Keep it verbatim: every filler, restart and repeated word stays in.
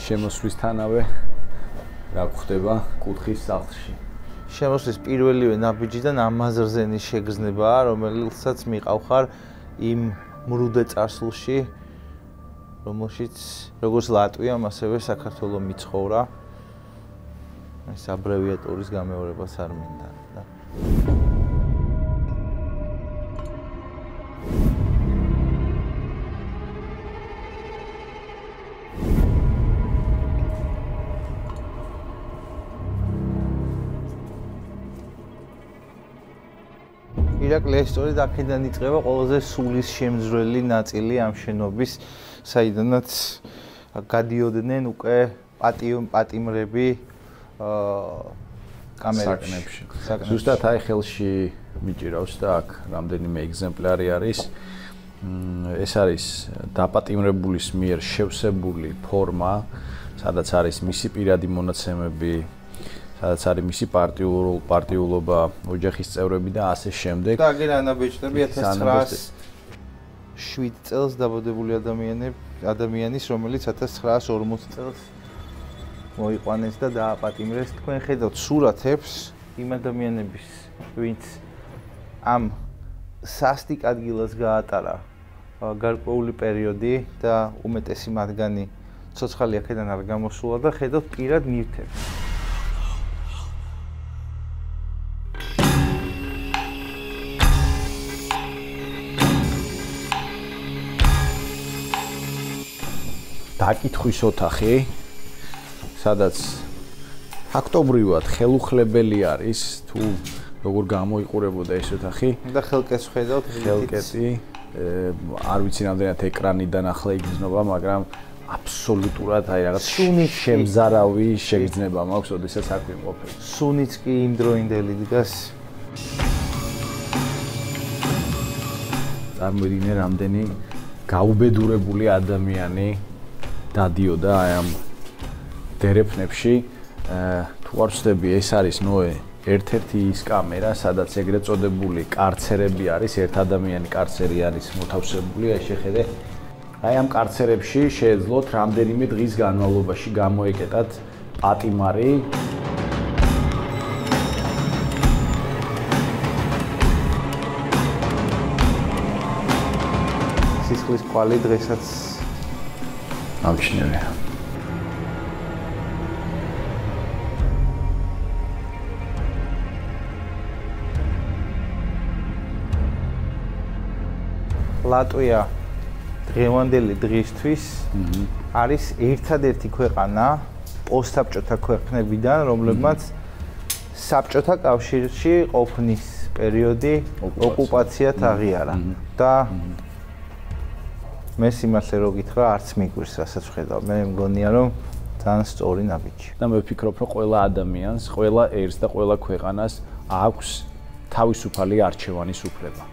შემოსვლისთანავე რა გვხდება კუთხის სახლში. შემოსვლის პირველივე ნაბიჯიდან ამაზრზენის შეგრძნებაა, რომელსაც მიყავხარ იმ მრუდე წარსულში, რომელშიც როგორც ლატვიამ, ასევე საქართველო მიცხოვრა. ეს აბრევიატურის გამეორებას არ მინდა. ირაკლი, ეს სწორედ აქედან იწყება ყველაზე სულის შემძვრელი ნაწილი ამ შენობის, საიდანაც გადიოდნენ უკვე პატიმრები კამერებში. ზუსტად აი ხელში მიჭირავს და აქ რამდენიმე ეგზემპლარი არის. ეს არის დაპატიმრებულის მიერ შევსებული ფორმა, სადაც არის მისი პირადი მონაცემები, სადაც არის მისი პარტიულობა, ოჯახის წევრები და ასე შემდეგ. და აგერ ანაბეჭდები ათას ცხრაას შვიდ წელს დაბადებული ადამიანის, რომელიც ათას ცხრაას ორმოცი წელს მოიყვანეს და დააპატიმრეს. თქვენ ხედავთ სურათებს იმ ადამიანების, ვინც ამ სასტიკ ადგილას გაატარა გარკვეული პერიოდი და უმეტესი მათგანი ცოცხალი აქედან არ გამოსულა და ხედავთ პირად ნივთებს. დაკითხვის ოთახი, სადაც ფაქტობრივად ხელუხლებელი არის თუ როგორ გამოიყურებოდა ეს ოთახი და ხელკეთს ხედავთ ხელკეთი არ ვიცი რამდენად ეკრანიდან ახლა იგრძნობა, მაგრამ აბსოლუტურად აი რაღაც შემზარავი შეგრძნება მაქვს, ოდესაც აქ ვიმყოფებ. სუნიც კი იმდროინდელი დგას. წარმოიდგინე რამდენი გაუბედურებული ადამიანი დადიოდა აი ამ დერეფნებში. თუ არ ვცდები, ეს არის ნოე ერთ-ერთი ის კამერა, სადაც ეგრეთ წოდებული კარცერები არის, ერთ ადამიანი კარცერი არის მოთავსებული, აი შეხედე. აი ამ კარცერებში შეეძლოთ რამდენიმე დღის განმავლობაში გამოეკეტათ პატიმარი. სისხლის კვალი დღესაც ამჩნევია. ლატვია დღევანდელი დღისთვის არის ერთადერთი ქვეყანა პოსტსაბჭოთა ქვეყნებიდან, რომლებმაც საბჭოთა კავშირში ყოფნის პერიოდი ოკუპაციად აღიარა და მე სიმართლე რო გითხრა, არც მიგვირს, რასაც ვხედავ. მე მგონია, რომ ძალიან სწორი ნაბიჯი. და მე ვფიქრობ, რომ ყველა ადამიანს, ყველა ერს და ყველა ქვეყანას აქვს თავისუფალი არჩევანის უფლება.